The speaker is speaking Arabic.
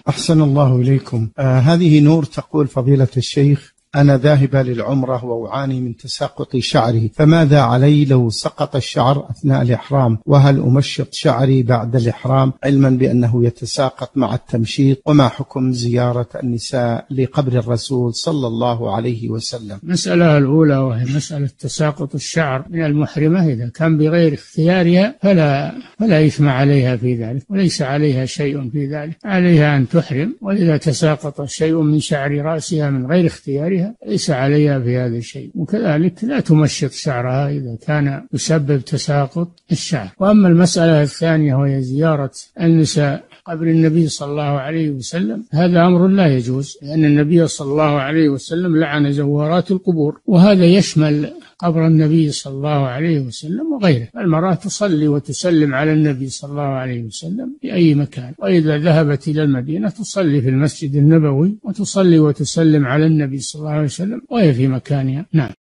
أحسن الله إليكم. هذه نور تقول: فضيلة الشيخ، أنا ذاهبة للعمرة وأعاني من تساقط شعري، فماذا علي لو سقط الشعر أثناء الإحرام؟ وهل أمشط شعري بعد الإحرام علما بأنه يتساقط مع التمشيط؟ وما حكم زيارة النساء لقبر الرسول صلى الله عليه وسلم؟ المسألة الأولى وهي مسألة تساقط الشعر من المحرمة، إذا كان بغير اختيارها فلا إثم عليها في ذلك، وليس عليها شيء في ذلك، عليها أن تحرم. وإذا تساقط شيء من شعر رأسها من غير اختيارها ليس عليها في هذا الشيء. وكذلك لا تمشط شعرها إذا كان يسبب تساقط الشعر. وأما المسألة الثانية وهي زيارة النساء قبر النبي صلى الله عليه وسلم، هذا أمر لا يجوز، لأن النبي صلى الله عليه وسلم لعن زوارات القبور، وهذا يشمل قبر النبي صلى الله عليه وسلم وغيره. المرأة تصلي وتسلم على النبي صلى الله عليه وسلم في أي مكان، وإذا ذهبت إلى المدينة تصلي في المسجد النبوي وتصلي وتسلم على النبي صلى الله عليه وسلم وهي في مكانها. نعم.